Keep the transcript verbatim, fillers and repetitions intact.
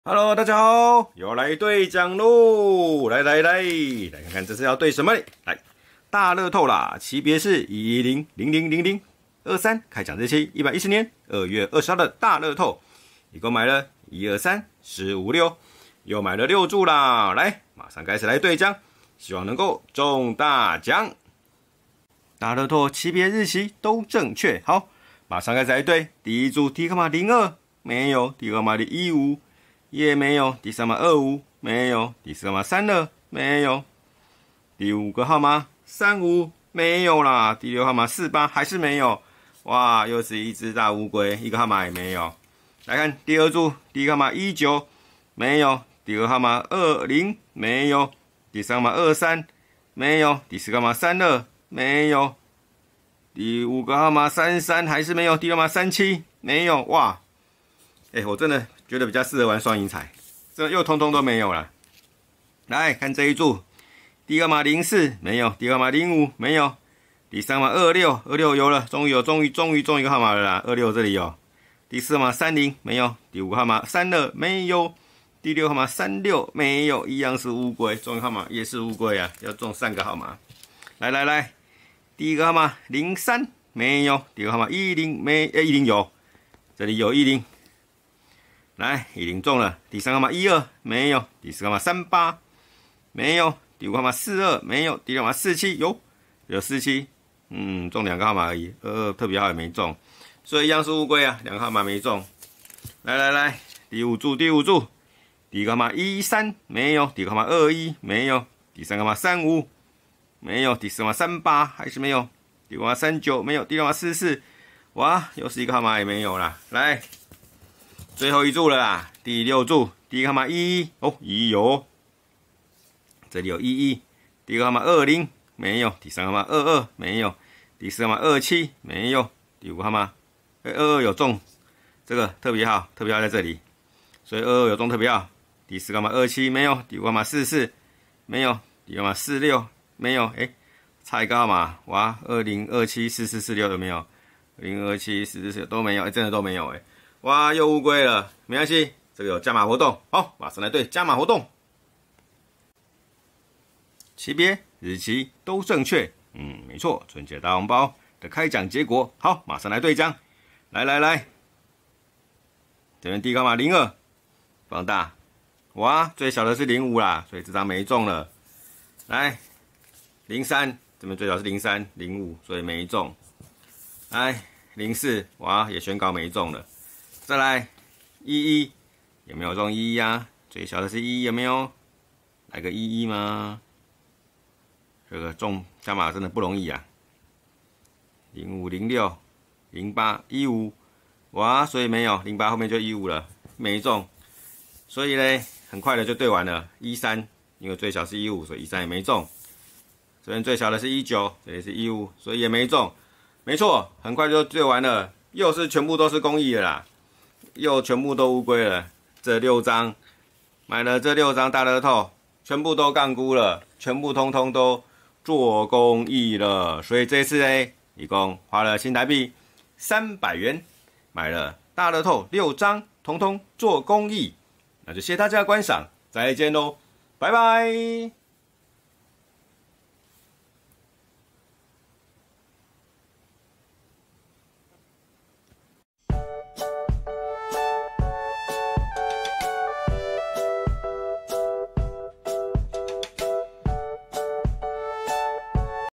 Hello， 大家好，又来兑奖喽！来来来，来看看这次要兑什么？来，大乐透啦，级别是一零零零零零二三，开奖日期一百一十年二月二十号的大乐透，一共买了一二三四五六，又买了六注啦！来，马上开始来兑奖，希望能够中大奖。大乐透级别日期都正确，好，马上开始来兑。第一注 T 号码零二没有 ，T 号码零一五。也没有，第三码二五没有，第四号码三二没有，第五个号码三五没有啦，第六号码四八还是没有，哇，又是一只大乌龟，一个号码也没有。来看第二注，第一个号码一九没有，第二个号码二零没有，第三号码二三没有，第四个号码三二没有，第五个号码三三还是没有，第六号码三七没有，哇！哎、欸，我真的觉得比较适合玩双赢彩，这又通通都没有了。来看这一注，第一个码零四没有，第二个码零五没有，第三码二六，二六有了，终于有，终于终于中一个号码了啦，二六这里有。第四号码三零没有，第五个号码三二没有，第六号码三六没有，一样是乌龟，中一个号码也是乌龟啊，要中三个号码。来来来，第一个号码零三没有，第二个号码一零没，哎一零有，这里有一零。来，一零中了。第三个号码一二没有，第四个号码三八没有，第五个号码四二没有，第六号码四七有，有四七，嗯，中两个号码而已，二二特别号也没中，所以一样是乌龟啊，两个号码没中。来来来，第五注第五注，第一个号码一三没有，第二个号码二一没有，第三个号码三五没有，第四个号码三八还是没有，第五个号码三九没有，第六号码四四，哇，又是一个号码也没有啦。来。最后一注了啦，第六注，第一个号码一一哦，一有，这里有一一，第一个号码二零没有，第三个号码二二没有，第四个号码二七没有，第五个号码二二有中，这个特别号，特别号在这里，所以二二有中特别号。第四个号码二七没有，第五个号码四四没有，第六个号码四六没有，哎，差一个号码，哇，二零二七四四四六有没有？零二七四四四六都没有，哎，真的都没有，哎。哇，又乌龟了，没关系，这个有加码活动，好，马上来对加码活动。级别、日期都正确，嗯，没错，春节大红包的开奖结果，好，马上来对奖。来来来，这边第一个号码零二，放大，哇，最小的是零五啦，所以这张没中了。来，零三，这边最小是零三、零五，所以没中。来，零四，哇，也宣告没中了。再来一一，有没有中一一啊？最小的是一一，有没有？来个一一吗？这个中加码真的不容易啊！零五、零六、零八、一五，哇，所以没有零八后面就一五了，没中，所以呢，很快的就对完了。一三，因为最小是一五，所以一三也没中。这边最小的是一九，这里是一五，所以也没中。没错，很快就对完了，又是全部都是公益的啦。又全部都乌龟了，这六张买了这六张大乐透，全部都杠估了，全部通通都做公益了，所以这次呢，一共花了新台币三百元，买了大乐透六张，通通做公益。那就谢谢大家的观赏，再见喽，拜拜。